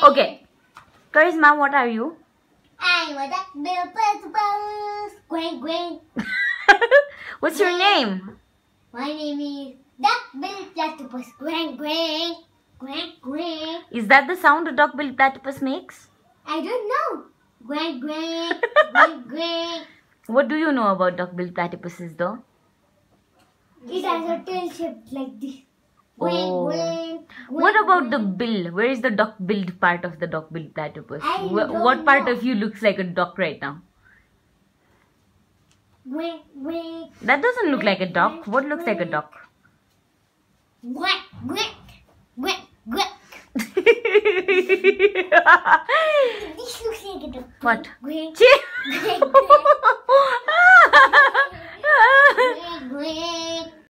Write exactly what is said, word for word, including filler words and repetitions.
Okay. Charisma, what are you? I'm a duck-billed platypus. Quack, quack. What's your name? My name is duck-billed platypus. Quack, quack. Quack, quack. Is that the sound a duck-billed platypus makes? I don't know. Quack, quack. Quack, quack. What do you know about duck-billed platypuses though? It has a tail shaped like this. Quack, Oh. quack. What Quack, about the quack. bill? Where is the duck-billed part of the duck-billed platypus? I Wh- don't what part know. of you looks like a duck right now? Quack, quack. That doesn't look like a duck. What looks like a duck? Quack, quack. Quack, quack. This looks like a duck. What? Quack, Chee- quack, quack.